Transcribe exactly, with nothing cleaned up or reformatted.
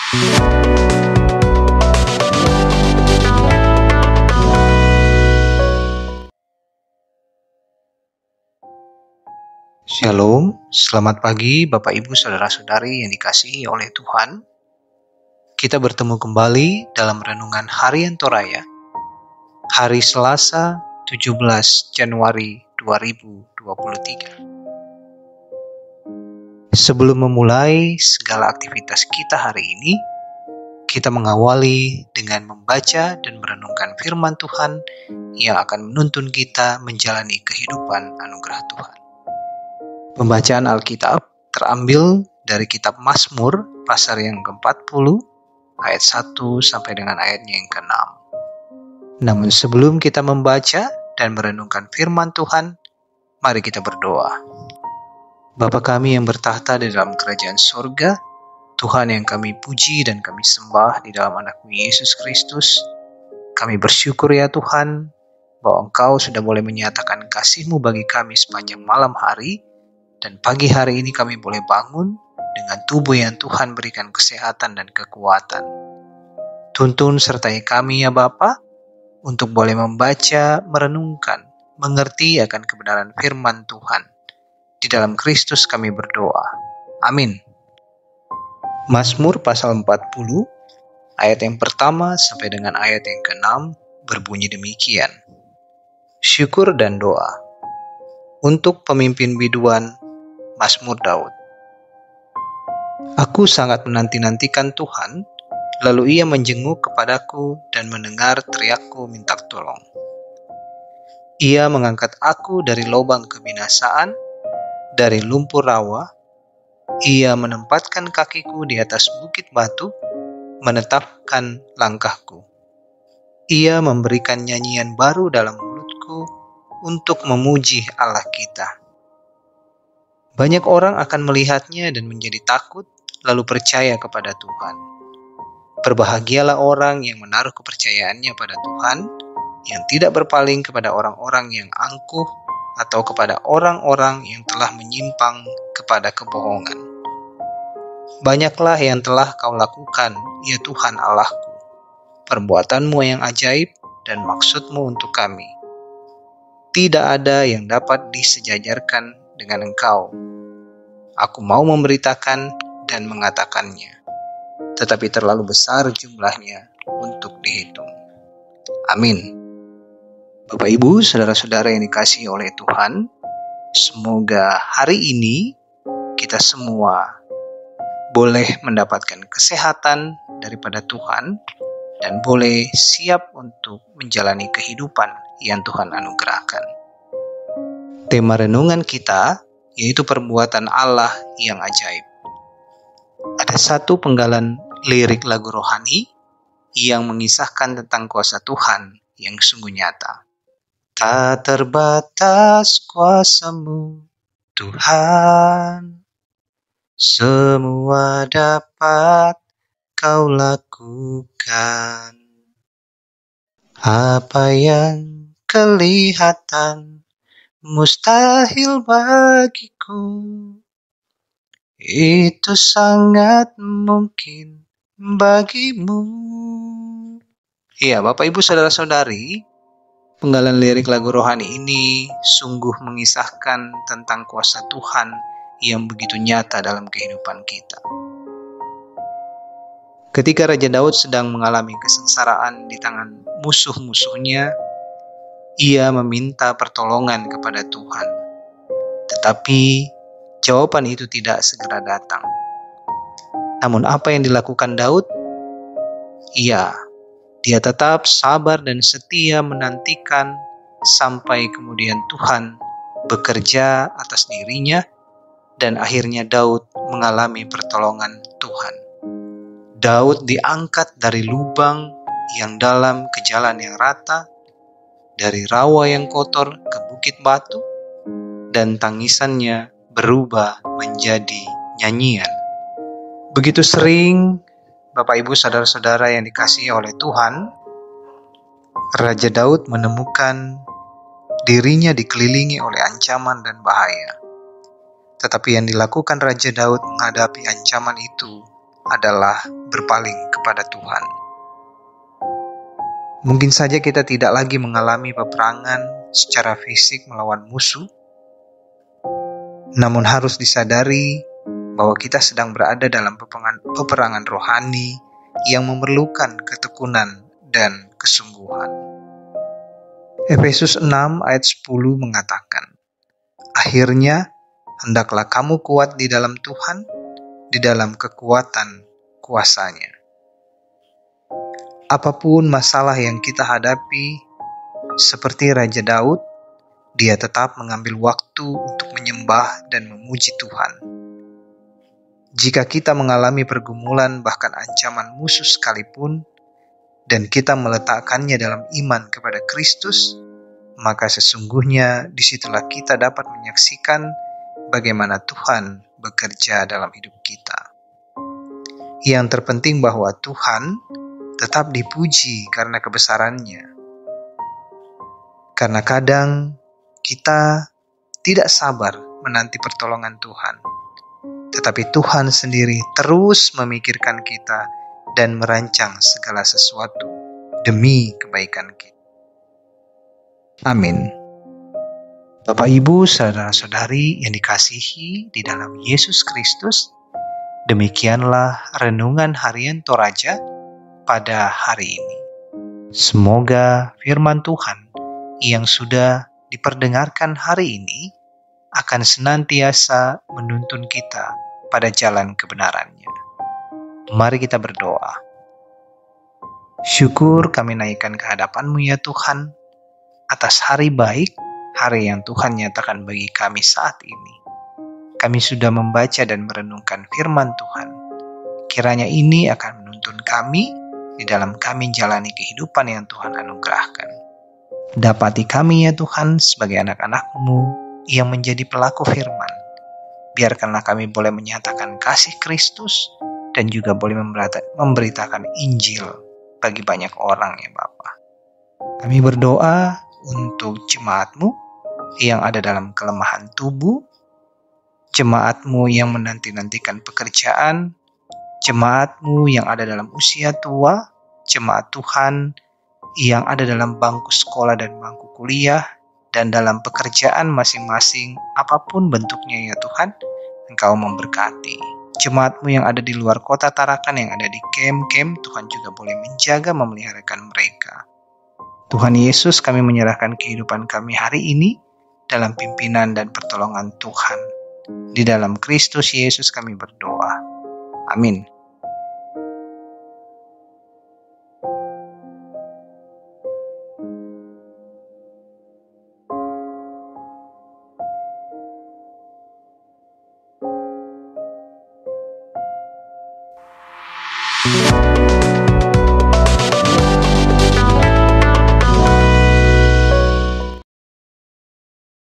Shalom, selamat pagi Bapak Ibu Saudara-saudari yang dikasihi oleh Tuhan. Kita bertemu kembali dalam renungan harian Toraya, hari Selasa tujuh belas Januari dua ribu dua puluh tiga. Sebelum memulai segala aktivitas kita hari ini, kita mengawali dengan membaca dan merenungkan firman Tuhan yang akan menuntun kita menjalani kehidupan anugerah Tuhan. Pembacaan Alkitab terambil dari kitab Mazmur pasal yang keempat puluh ayat satu sampai dengan ayatnya yang keenam. Namun sebelum kita membaca dan merenungkan firman Tuhan, mari kita berdoa. Bapa kami yang bertahta di dalam kerajaan sorga, Tuhan yang kami puji dan kami sembah di dalam anak-Mu Yesus Kristus, kami bersyukur ya Tuhan bahwa Engkau sudah boleh menyatakan kasih-Mu bagi kami sepanjang malam hari. Dan pagi hari ini kami boleh bangun dengan tubuh yang Tuhan berikan kesehatan dan kekuatan. Tuntun sertai kami ya Bapa, untuk boleh membaca, merenungkan, mengerti akan kebenaran firman Tuhan. Di dalam Kristus kami berdoa. Amin. Mazmur pasal empat puluh, ayat yang pertama sampai dengan ayat yang keenam berbunyi demikian. Syukur dan doa. Untuk pemimpin biduan, Mazmur Daud. Aku sangat menanti-nantikan Tuhan, lalu Ia menjenguk kepadaku dan mendengar teriakku minta tolong. Ia mengangkat aku dari lubang kebinasaan, dari lumpur rawa. Ia menempatkan kakiku di atas bukit batu, menetapkan langkahku. Ia memberikan nyanyian baru dalam mulutku untuk memuji Allah kita. Banyak orang akan melihatnya dan menjadi takut, lalu percaya kepada Tuhan. Berbahagialah orang yang menaruh kepercayaannya pada Tuhan, yang tidak berpaling kepada orang-orang yang angkuh atau kepada orang-orang yang telah menyimpang kepada kebohongan. Banyaklah yang telah Kau lakukan, ya Tuhan Allahku, perbuatan-Mu yang ajaib dan maksud-Mu untuk kami. Tidak ada yang dapat disejajarkan dengan Engkau. Aku mau memberitakan dan mengatakannya, tetapi terlalu besar jumlahnya untuk dihitung. Amin. Bapak Ibu, saudara-saudara yang dikasihi oleh Tuhan, semoga hari ini kita semua boleh mendapatkan kesehatan daripada Tuhan dan boleh siap untuk menjalani kehidupan yang Tuhan anugerahkan. Tema renungan kita yaitu perbuatan Allah yang ajaib. Ada satu penggalan lirik lagu rohani yang mengisahkan tentang kuasa Tuhan yang sungguh nyata. Tak terbatas kuasa-Mu, Tuhan, semua dapat Kau lakukan. Apa yang kelihatan mustahil bagiku, itu sangat mungkin bagimu. Iya, Bapak Ibu Saudara-saudari, penggalan lirik lagu rohani ini sungguh mengisahkan tentang kuasa Tuhan yang begitu nyata dalam kehidupan kita. Ketika Raja Daud sedang mengalami kesengsaraan di tangan musuh-musuhnya, ia meminta pertolongan kepada Tuhan. Tetapi jawaban itu tidak segera datang. Namun apa yang dilakukan Daud? Iya, dia tetap sabar dan setia menantikan sampai kemudian Tuhan bekerja atas dirinya dan akhirnya Daud mengalami pertolongan Tuhan. Daud diangkat dari lubang yang dalam ke jalan yang rata, dari rawa yang kotor ke bukit batu, dan tangisannya berubah menjadi nyanyian. Begitu sering, Bapak Ibu saudara-saudara yang dikasihi oleh Tuhan, Raja Daud menemukan dirinya dikelilingi oleh ancaman dan bahaya. Tetapi yang dilakukan Raja Daud menghadapi ancaman itu adalah berpaling kepada Tuhan. Mungkin saja kita tidak lagi mengalami peperangan secara fisik melawan musuh, namun harus disadari bahwa kita sedang berada dalam peperangan, peperangan rohani yang memerlukan ketekunan dan kesungguhan. Efesus enam ayat sepuluh mengatakan, "Akhirnya, hendaklah kamu kuat di dalam Tuhan, di dalam kekuatan kuasa-Nya." Apapun masalah yang kita hadapi, seperti Raja Daud, dia tetap mengambil waktu untuk menyembah dan memuji Tuhan. Jika kita mengalami pergumulan bahkan ancaman musuh sekalipun, dan kita meletakkannya dalam iman kepada Kristus, maka sesungguhnya disitulah kita dapat menyaksikan bagaimana Tuhan bekerja dalam hidup kita. Yang terpenting bahwa Tuhan tetap dipuji karena kebesarannya. Karena kadang kita tidak sabar menanti pertolongan Tuhan, tetapi Tuhan sendiri terus memikirkan kita dan merancang segala sesuatu demi kebaikan kita. Amin. Bapak, Ibu, saudara-saudari yang dikasihi di dalam Yesus Kristus, demikianlah renungan harian Toraja pada hari ini. Semoga firman Tuhan yang sudah diperdengarkan hari ini akan senantiasa menuntun kita pada jalan kebenarannya. Mari kita berdoa. Syukur kami naikkan ke hadapan-Mu ya Tuhan, atas hari baik, hari yang Tuhan nyatakan bagi kami saat ini. Kami sudah membaca dan merenungkan firman Tuhan. Kiranya ini akan menuntun kami di dalam kami jalani kehidupan yang Tuhan anugerahkan. Dapati kami ya Tuhan sebagai anak-anak-Mu yang menjadi pelaku firman. Biarkanlah kami boleh menyatakan kasih Kristus dan juga boleh memberitakan Injil bagi banyak orang ya Bapa. Kami berdoa untuk jemaat-Mu yang ada dalam kelemahan tubuh, jemaat-Mu yang menanti-nantikan pekerjaan, jemaat-Mu yang ada dalam usia tua, jemaat Tuhan yang ada dalam bangku sekolah dan bangku kuliah, dan dalam pekerjaan masing-masing, apapun bentuknya ya Tuhan, Engkau memberkati. Jemaat-Mu yang ada di luar kota Tarakan, yang ada di kem-kem, Tuhan juga boleh menjaga, memeliharakan mereka. Tuhan Yesus, kami menyerahkan kehidupan kami hari ini dalam pimpinan dan pertolongan Tuhan. Di dalam Kristus Yesus kami berdoa. Amin. Thank you.